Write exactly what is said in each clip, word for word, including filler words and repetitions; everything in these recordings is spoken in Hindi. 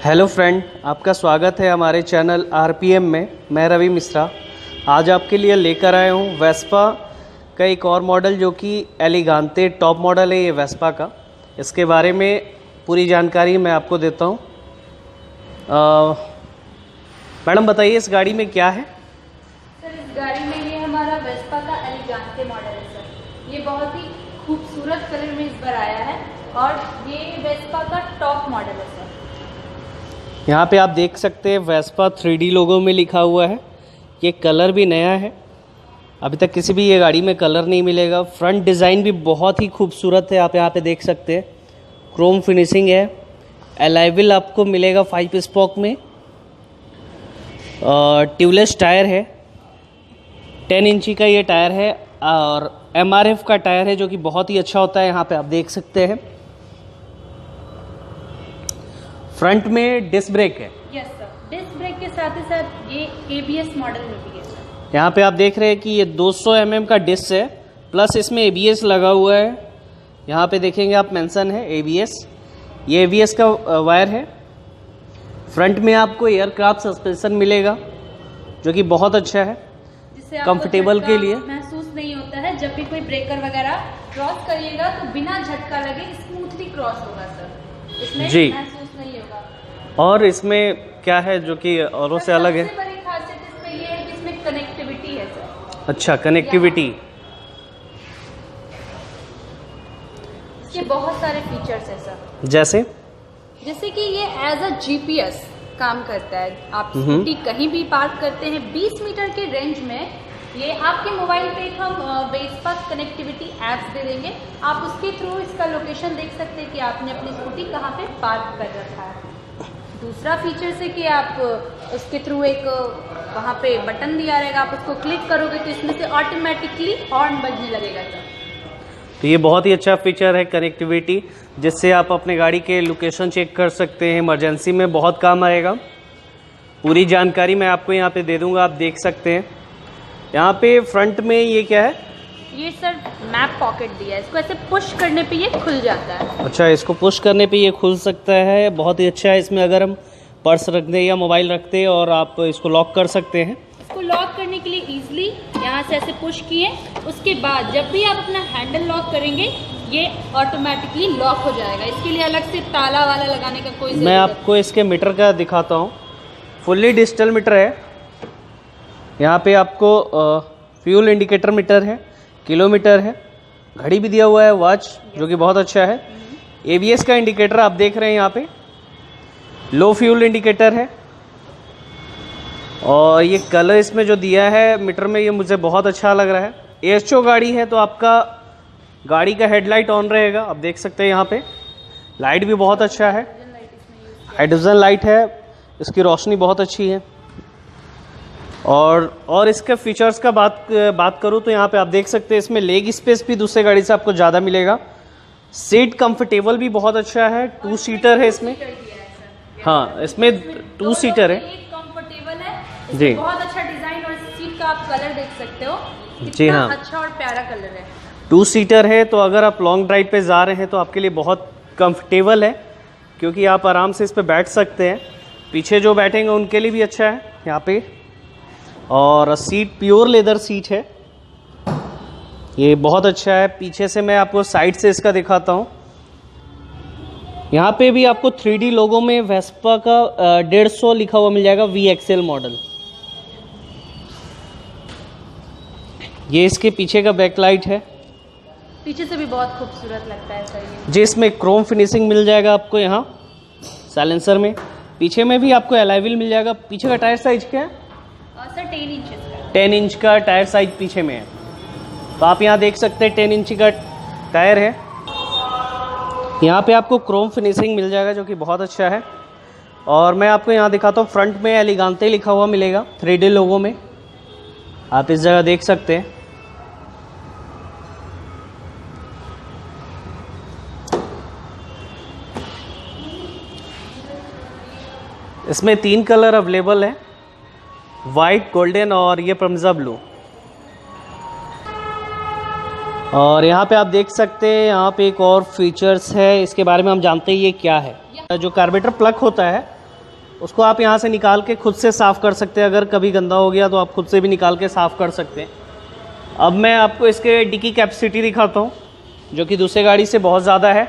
हेलो फ्रेंड, आपका स्वागत है हमारे चैनल आरपीएम में। मैं रवि मिश्रा आज आपके लिए लेकर आया हूँ वेस्पा का एक और मॉडल जो कि एलिगांते टॉप मॉडल है। ये वेस्पा का, इसके बारे में पूरी जानकारी मैं आपको देता हूँ। मैडम बताइए इस गाड़ी में क्या है? सर इस गाड़ी में ये हमारा वेस्पा का एलिगांते मॉडल है सर। ये बहुत ही खूबसूरत कलर में इस बार आया है और ये वेस्पा का टॉप मॉडल है सर। यहाँ पे आप देख सकते हैं वेस्पा थ्री डी लोगो में लिखा हुआ है। ये कलर भी नया है, अभी तक किसी भी ये गाड़ी में कलर नहीं मिलेगा। फ्रंट डिज़ाइन भी बहुत ही खूबसूरत है, आप यहाँ पे देख सकते हैं। क्रोम फिनिशिंग है। एलाइविल आपको मिलेगा फाइव स्पोक में। ट्यूबलेस टायर है, टेन इंची का ये टायर है और एमआरएफ का टायर है जो कि बहुत ही अच्छा होता है। यहाँ पे आप देख सकते हैं। फ्रंट में डिस्क ब्रेक है। यस सर, डिस्क ब्रेक के साथ ही साथ ये एबीएस मॉडल में भी है सर। यहाँ पे आप देख रहे हैं कि ये दो सौ एम एम का डिस्क है, प्लस इसमें एबीएस लगा हुआ है। यहाँ पे देखेंगे आप मेंशन है एबीएस, ये एबीएस का वायर है। फ्रंट में आपको एयरक्राफ्ट सस्पेंशन मिलेगा जो कि बहुत अच्छा है, जिससे कंफर्टेबल के लिए महसूस नहीं होता है। जब भी कोई ब्रेकर वगैरह क्रॉस करिएगा तो बिना झटका लगे स्मूथली क्रॉस होगा सर, इसमें जी महसूस नहीं होगा। और इसमें क्या है जो कि औरों से अलग है? सबसे बड़ी खासियत इसमें ये है कि इसमें कनेक्टिविटी है सर। अच्छा, कनेक्टिविटी। इसके बहुत सारे फीचर्स हैं सर, जैसे जैसे कि ये एज अ जीपीएस काम करता है। आप स्कूटी कहीं भी पार्क करते हैं बीस मीटर के रेंज में, ये आपके मोबाइल पे हम वेस्पा कनेक्टिविटी ऐप्स दे देंगे। आप उसके थ्रू इसका लोकेशन देख सकते हैं कि आपने अपनी स्कूटी कहाँ पे पार्क कर रखा है। दूसरा फीचर है कि आप उसके थ्रू एक वहाँ पे बटन दिया रहेगा, आप उसको क्लिक करोगे तो इसमें से ऑटोमेटिकली हॉर्न बजने लगेगा सर। तो ये बहुत ही अच्छा फीचर है कनेक्टिविटी, जिससे आप अपने गाड़ी के लोकेशन चेक कर सकते हैं। इमरजेंसी में बहुत काम आएगा। पूरी जानकारी मैं आपको यहाँ पे दे दूँगा, आप देख सकते हैं। यहाँ पे फ्रंट में ये क्या है? ये सर मैप पॉकेट दिया है, इसको ऐसे पुश करने पे ये खुल जाता है। अच्छा, इसको पुश करने पे ये खुल सकता है, बहुत ही अच्छा है। इसमें अगर हम पर्स रख दें या मोबाइल रखते हैं और आप इसको लॉक कर सकते हैं। इसको लॉक करने के लिए इजीली यहाँ से ऐसे पुश किए, उसके बाद जब भी आप अपना हैंडल लॉक करेंगे ये ऑटोमेटिकली लॉक हो जाएगा। इसके लिए अलग से ताला वाला लगाने का कोई मैं आपको इसके मीटर का दिखाता हूँ। फुल्ली डिजिटल मीटर है। यहाँ पे आपको फ्यूल इंडिकेटर मीटर है, किलोमीटर है, घड़ी भी दिया हुआ है, वॉच जो कि बहुत अच्छा है। एबीएस का इंडिकेटर आप देख रहे हैं यहाँ पे, लो फ्यूल इंडिकेटर है। और ये कलर इसमें जो दिया है मीटर में, ये मुझे बहुत अच्छा लग रहा है। एएचओ गाड़ी है तो आपका गाड़ी का हेडलाइट ऑन रहेगा, आप देख सकते हैं। यहाँ पे लाइट भी बहुत अच्छा है, हाइड्रोजन लाइट है, इसकी रोशनी बहुत अच्छी है। और और इसके फीचर्स का बात बात करूँ तो यहाँ पे आप देख सकते हैं इसमें लेग स्पेस भी दूसरे गाड़ी से आपको ज़्यादा मिलेगा। सीट कंफर्टेबल भी बहुत अच्छा है, टू सीटर है इसमें। हाँ, इसमें टू सीटर है, कंफर्टेबल है जी। बहुत अच्छा डिजाइन और सीट का आप कलर देख सकते हो, जी हाँ, अच्छा और प्यारा कलर है। टू सीटर है तो अगर आप लॉन्ग ड्राइव पे जा रहे हैं तो आपके लिए बहुत कंफर्टेबल है, क्योंकि आप आराम से इस पे बैठ सकते हैं। पीछे जो बैठेंगे उनके लिए भी अच्छा है यहाँ पे। और सीट प्योर लेदर सीट है, ये बहुत अच्छा है। पीछे से मैं आपको साइड से इसका दिखाता हूँ। यहाँ पे भी आपको थ्री डी लोगो में वेस्पा का डेढ़ सौ लिखा हुआ मिल जाएगा, वी एक्सएल मॉडल। ये इसके पीछे का बैकलाइट है, पीछे से भी बहुत खूबसूरत लगता है सर ये। जी, इसमें क्रोम फिनिशिंग मिल जाएगा आपको यहाँ साइलेंसर में। पीछे में भी आपको एलाइविल मिल जाएगा। पीछे का टायर साइज क्या है? सर टेन इंच का टेन इंच का टायर साइज पीछे में है, तो आप यहाँ देख सकते हैं टेन इंच का टायर है। यहाँ पे आपको क्रोम फिनिशिंग मिल जाएगा जो कि बहुत अच्छा है। और मैं आपको यहाँ दिखाता हूँ, फ्रंट में एलिगांते लिखा हुआ मिलेगा थ्री डी लोगो में, आप इस जगह देख सकते हैं। इसमें तीन कलर अवेलेबल है, वाइट, गोल्डन और ये परमजा ब्लू। और यहाँ पे आप देख सकते हैं, यहाँ पे एक और फीचर्स है, इसके बारे में हम जानते हैं ये क्या है। जो कार्बोरेटर प्लग होता है उसको आप यहाँ से निकाल के खुद से साफ़ कर सकते हैं। अगर कभी गंदा हो गया तो आप खुद से भी निकाल के साफ़ कर सकते हैं। अब मैं आपको इसके डिक्की कैपेसिटी दिखाता हूँ, जो कि दूसरे गाड़ी से बहुत ज़्यादा है।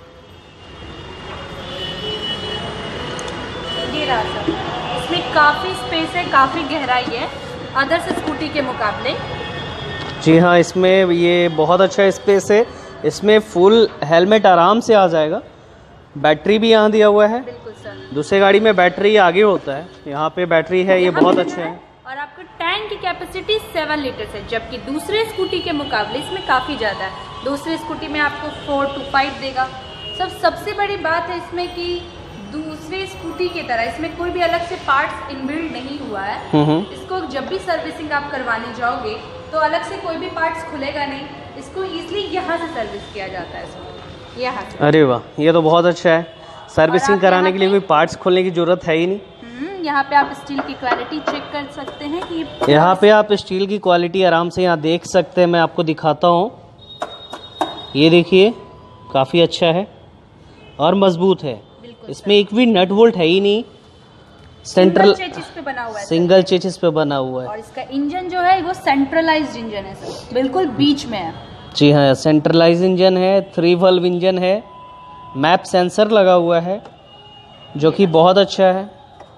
ये रहा सर, इसमें काफ़ी स्पेस है, काफ़ी गहराई है अदर से स्कूटी के मुकाबले। जी हाँ, इसमें ये बहुत अच्छा स्पेस है। इसमें फुल हेलमेट आराम से आ जाएगा। बैटरी भी यहाँ दिया हुआ है। बिल्कुल सर, दूसरे गाड़ी में बैटरी आगे होता है, यहाँ पे बैटरी है, ये बहुत अच्छा है। और आपको टैंक की कैपेसिटी सेवन लीटर है, जबकि दूसरे स्कूटी के मुकाबले इसमें काफ़ी ज़्यादा है। दूसरे स्कूटी में आपको फोर टू फाइव देगा। सब सबसे बड़ी बात है इसमें कि दूसरे स्कूटी की तरह इसमें कोई भी अलग से पार्ट्स इनबिल्ड नहीं हुआ है। इसको जब भी सर्विसिंग आप करवाने जाओगे तो अलग से कोई भी पार्ट्स खुलेगा नहीं, इसको इजीली यहाँ से सर्विस किया जाता है इसको यहाँ से। अरे वाह, ये तो बहुत अच्छा है। सर्विसिंग कराने के लिए कोई पार्ट्स खोलने की जरूरत है ही नहीं। यहाँ पे आप स्टील की क्वालिटी चेक कर सकते हैं कि यहाँ पे आप स्टील की क्वालिटी आराम से यहाँ देख सकते हैं। मैं आपको दिखाता हूँ, ये देखिए काफ़ी अच्छा है और मजबूत है। इसमें एक भी नट बोल्ट है ही नहीं। सेंट्रल चेचिस पे बना हुआ है, सिंगल चेचिस पे बना हुआ है। और इसका इंजन जो है वो सेंट्रलाइज्ड इंजन है सर, बिल्कुल बीच में है। जी हाँ, सेंट्रलाइज इंजन है, थ्री वल्व इंजन है, मैप सेंसर लगा हुआ है जो कि बहुत अच्छा है।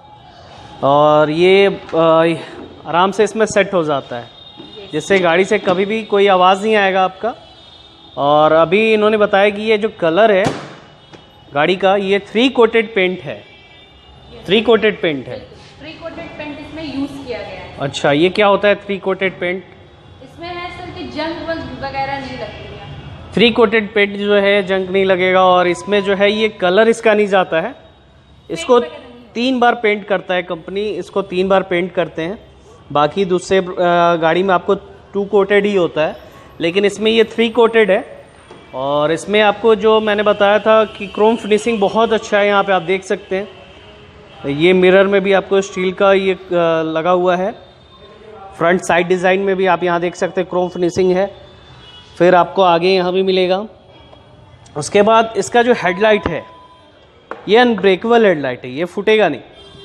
और ये आराम से इसमें सेट हो जाता है, जिससे गाड़ी से कभी भी कोई आवाज़ नहीं आएगा आपका। और अभी इन्होंने बताया कि ये जो कलर है गाड़ी का, ये थ्री कोटेड पेंट है। थ्री कोटेड पेंट है। थ्री कोटेड पेंट इसमें यूज किया गया है। अच्छा, ये क्या होता है थ्री कोटेड पेंट? इसमें है सर कि जंग वंग वगैरह नहीं लगती है। थ्री कोटेड पेंट जो है जंग नहीं लगेगा। और इसमें जो है ये कलर इसका नहीं जाता है, इसको तीन बार पेंट करता है कंपनी, इसको तीन बार पेंट करते हैं। बाकी दूसरे गाड़ी में आपको टू कोटेड ही होता है, लेकिन इसमें ये थ्री कोटेड है। और इसमें आपको जो मैंने बताया था कि क्रोम फिनिशिंग बहुत अच्छा है, यहाँ पे आप देख सकते हैं। ये मिरर में भी आपको स्टील का ये लगा हुआ है। फ्रंट साइड डिज़ाइन में भी आप यहाँ देख सकते हैं क्रोम फिनिशिंग है। फिर आपको आगे यहाँ भी मिलेगा। उसके बाद इसका जो हेडलाइट है ये अनब्रेकेबल हेडलाइट है, ये फूटेगा नहीं।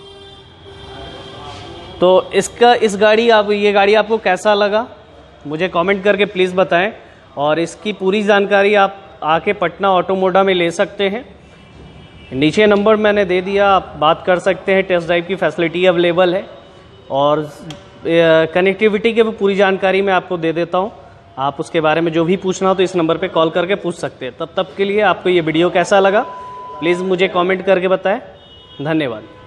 तो इसका इस गाड़ी आप ये गाड़ी आपको कैसा लगा मुझे कमेंट करके प्लीज़ बताएं। और इसकी पूरी जानकारी आप आके पटना ऑटोमोडा में ले सकते हैं। नीचे नंबर मैंने दे दिया, आप बात कर सकते हैं। टेस्ट ड्राइव की फैसिलिटी अवेलेबल है और कनेक्टिविटी की पूरी जानकारी मैं आपको दे देता हूं। आप उसके बारे में जो भी पूछना हो तो इस नंबर पे कॉल करके पूछ सकते हैं। तब तक के लिए आपको ये वीडियो कैसा लगा प्लीज़ मुझे कमेंट करके बताएं। धन्यवाद।